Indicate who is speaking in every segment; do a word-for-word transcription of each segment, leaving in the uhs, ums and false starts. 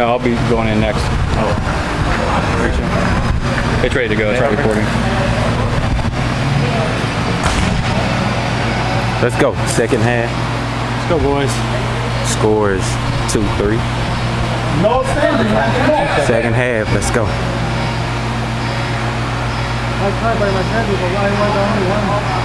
Speaker 1: I'll be going in next. Oh. It's ready to go. It's already recording.
Speaker 2: Let's go. Second half.
Speaker 1: Let's go, boys.
Speaker 2: Scores two three.
Speaker 3: No standing.
Speaker 2: Second half. Let's go.
Speaker 3: I tried by my head, but I was the only one.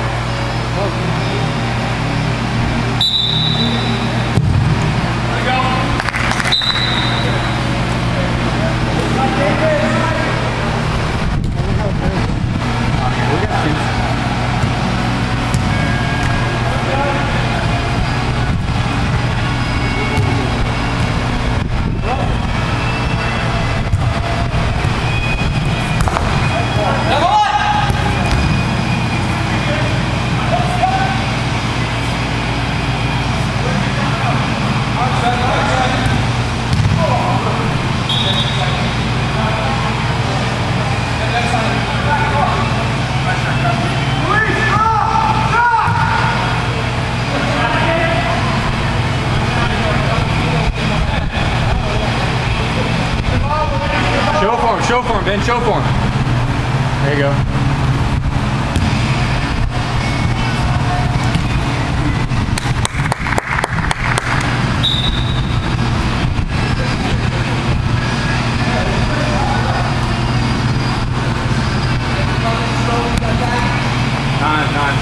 Speaker 1: Show for him, Ben. Show for him. There you go. Nine, nine.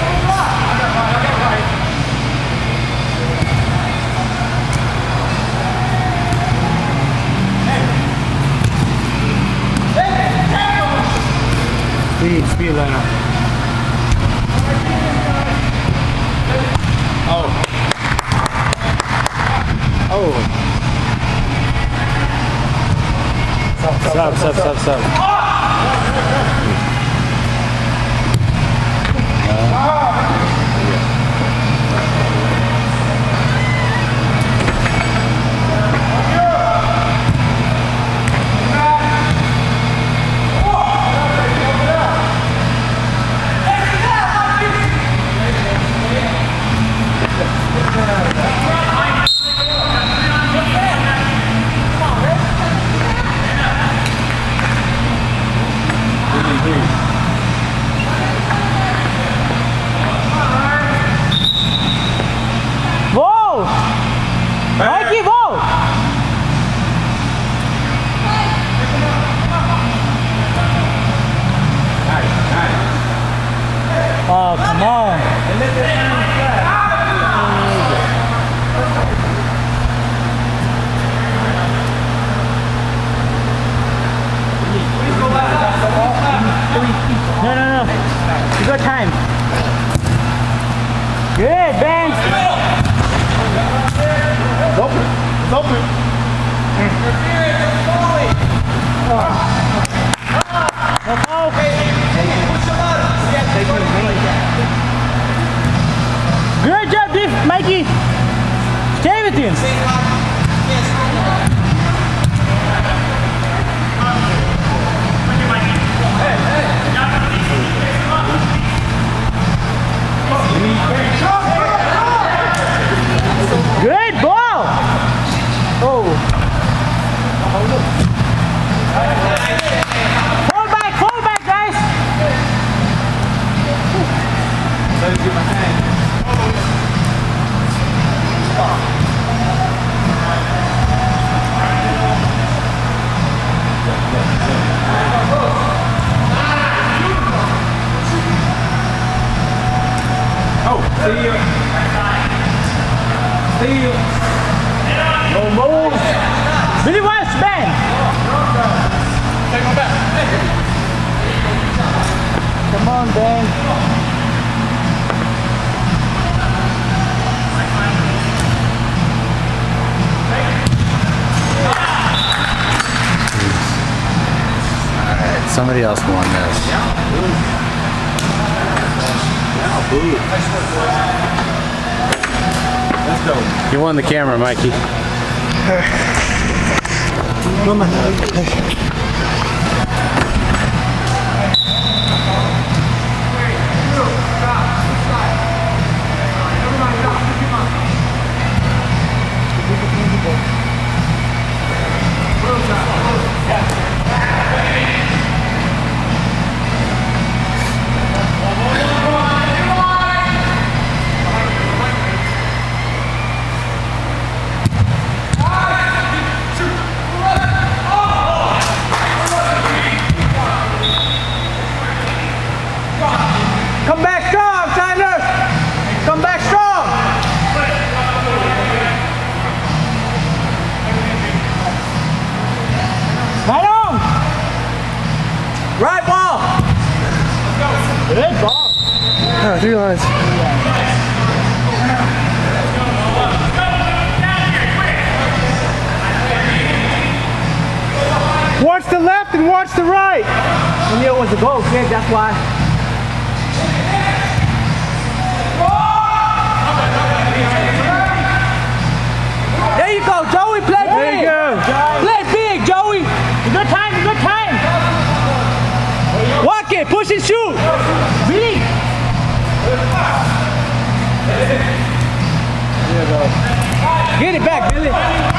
Speaker 1: Speed, speed liner. Oh. Oh. Sub, sub, sub, sub.
Speaker 4: Whoa! Mikey, whoa! Oh, come on. No, no, no. You got time. Good, Ben.
Speaker 3: It's open. It's open.
Speaker 4: Good job, Diff, Mikey. Stay with him. Good ball. Oh. Fall back, fall back, guys.
Speaker 1: Let me get my hand. Oh, see you. See you.
Speaker 3: No move.
Speaker 4: Billy West, Ben.
Speaker 1: Take my back.
Speaker 4: Come on, Ben.
Speaker 2: Alright, somebody else won this.
Speaker 1: Let's go.
Speaker 2: You won the camera, Mikey.
Speaker 3: three lines. Watch the left and watch the right.
Speaker 4: Neil wants to go, kid, that's why. There you go, Joey, play big.
Speaker 3: There you go.
Speaker 4: Play big, Joey. Good time, good time. Walk it, push and shoot. Billy. Get it back, Billy.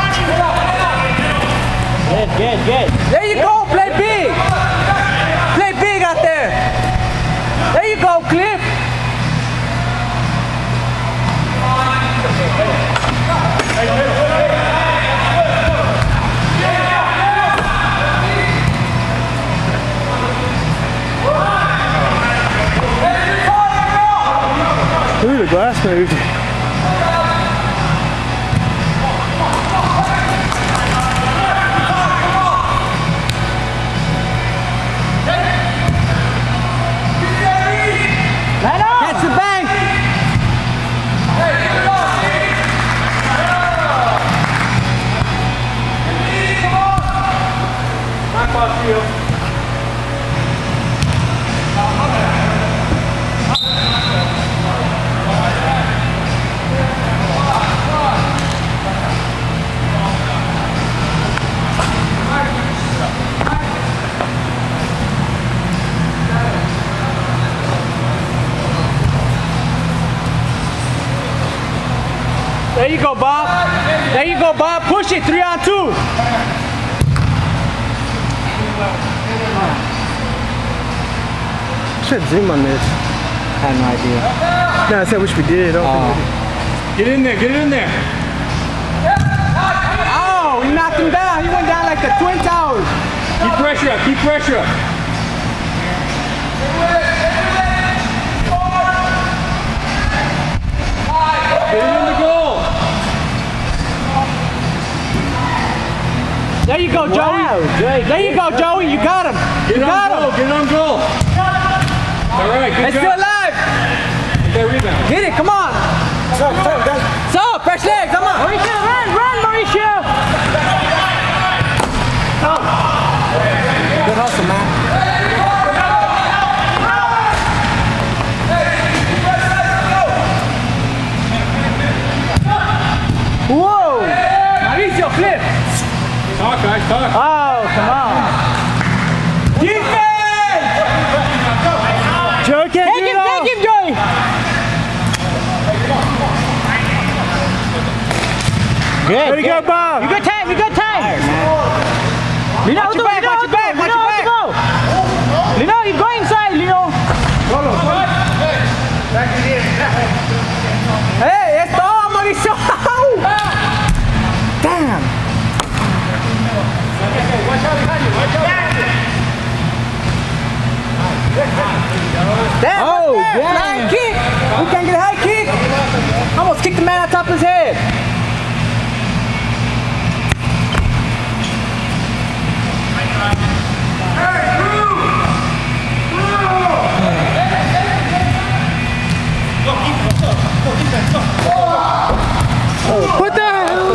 Speaker 4: Good, good, good. There you go, play big. Play big out there. There you go, Cliff.
Speaker 3: Ooh, the glass moved.
Speaker 4: Catch the bank. There you go, Bob. There you go, Bob. Push it, three on two.
Speaker 3: Should zoom on this.
Speaker 4: I had no idea.
Speaker 3: No, I said wish we did. I don't think we did.
Speaker 1: Get in there, get in there.
Speaker 4: Oh, he knocked him down. He went down like the Twin Towers.
Speaker 1: Keep pressure up, keep pressure up. Get it in the goal.
Speaker 4: There you go, Joey.
Speaker 2: Wow, great.
Speaker 4: There you go, Joey. You got him.
Speaker 1: Get
Speaker 4: You
Speaker 1: it on
Speaker 4: got
Speaker 1: goal,
Speaker 4: him.
Speaker 1: get it on goal. All right, good
Speaker 4: It's
Speaker 1: job.
Speaker 4: still alive.
Speaker 1: Get that rebound.
Speaker 4: Get it, come on. So, fresh legs, come on. Mauricio, run, run, Mauricio. Good hustle, man. Whoa. Mauricio, flip.
Speaker 1: Talk, guys, talk.
Speaker 4: Oh, come on. Defense!
Speaker 3: Joe can't
Speaker 4: Take
Speaker 3: do
Speaker 4: him,
Speaker 3: it all.
Speaker 4: take him, Joey. Good,
Speaker 3: There you go,
Speaker 4: good.
Speaker 3: Bob.
Speaker 4: You good time, you good time. Lino,
Speaker 1: Watch your back, watch your back, watch your back.
Speaker 4: Lino, you go inside, Lino. Hey, it's all Mauricio. Damn. Damn,
Speaker 2: Oh,
Speaker 4: what's that?
Speaker 2: damn.
Speaker 4: Flying kick. We can't get a high kick. Almost kicked the man on top of his head.
Speaker 3: What the hell?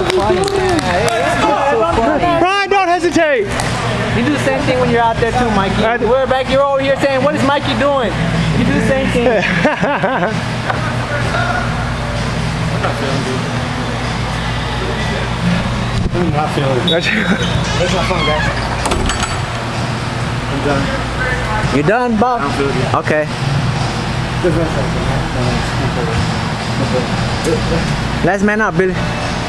Speaker 3: Brian, don't hesitate.
Speaker 4: You do the same thing when you're out there too, Mikey.
Speaker 3: I do.
Speaker 4: We're back, you're over here saying, what is Mikey doing? You do the same thing.
Speaker 1: I'm not feeling it.
Speaker 3: That's
Speaker 4: That's my phone, guys.
Speaker 1: I'm done.
Speaker 4: You done, Bob?
Speaker 1: I don't feel it.
Speaker 4: Okay. Last man up, Billy.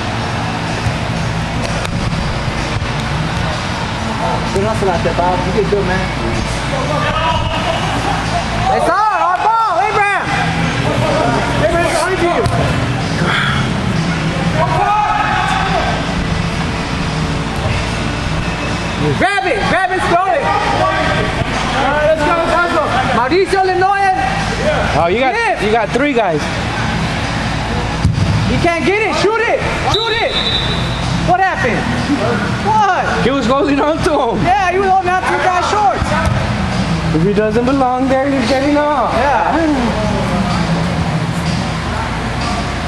Speaker 4: Good hustle out there, Bob. You did good, man. It's on, our ball, Abraham. Abraham, behind you. Grab it, grab it, throw it. All right, let's go, let's go. Mauricio Lenoyan.
Speaker 2: Oh, you got
Speaker 4: Flip.
Speaker 2: you got three guys.
Speaker 4: You can't get it. Shoot it. Shoot it. What happened? What?
Speaker 2: He was holding on to him.
Speaker 4: Yeah, you was holding out to your guy's shorts.
Speaker 2: If he doesn't belong there, he's getting off.
Speaker 4: Yeah.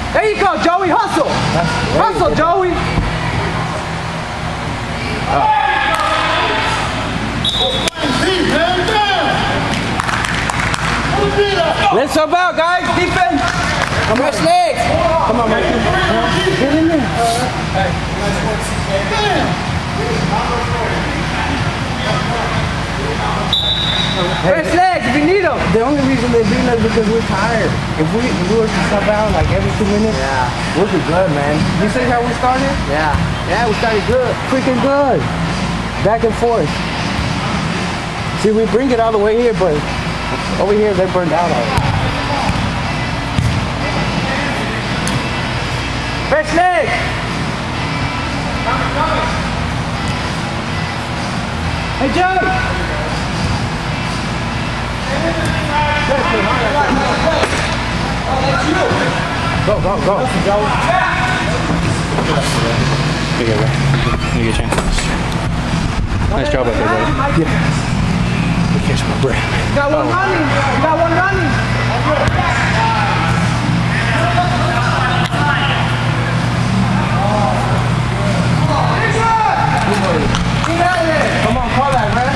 Speaker 4: There you go, Joey. Hustle. Hustle, Joey. Let's sub out, guys. Defense. Come on, legs. Come on, Mikey. Get in there. Fresh legs if you need them.
Speaker 3: The only reason they beat us is because we're tired. If we, if we were to sub out like every two minutes, yeah, we'll be good, man. You see how we started? Yeah. Yeah, we started good. Freaking good. Back and forth. See, we bring it all the way here, but over here they're burned out already.
Speaker 4: Fresh legs. Hey, Joey.
Speaker 3: Go, go, go.
Speaker 2: Here you go, bro. You get a chance. Nice job out there, buddy.
Speaker 3: Yeah. Catch my breath.
Speaker 4: You got one running. You got one running. Come on, call that, man.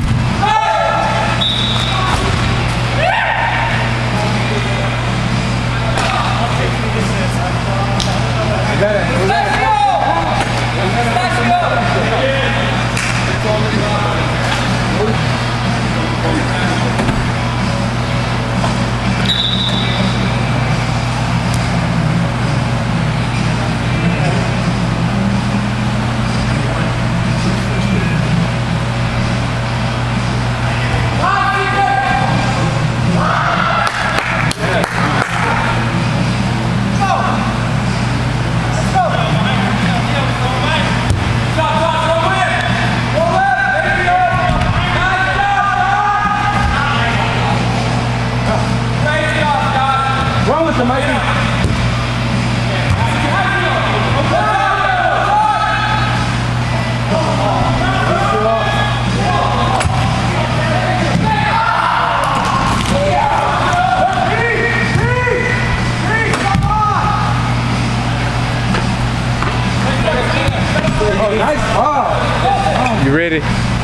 Speaker 2: You ready?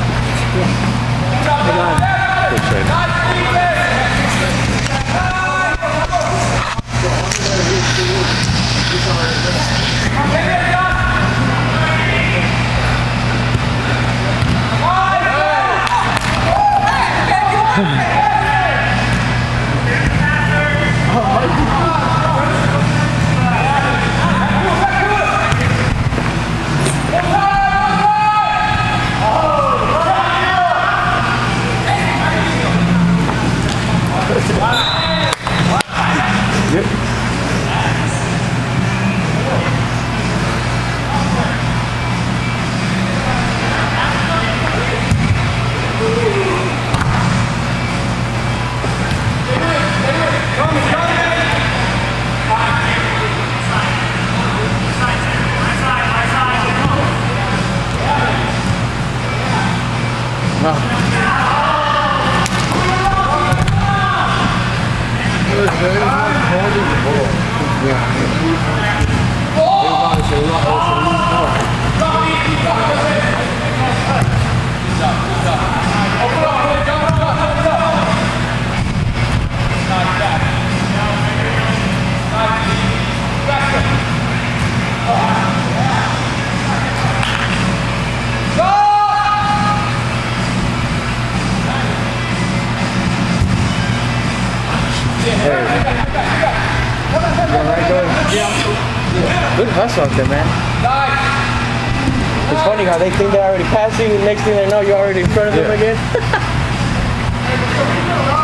Speaker 3: Good hustle out there, man. It's funny how they think they already passed you, and next thing they know, you're already in front of them again.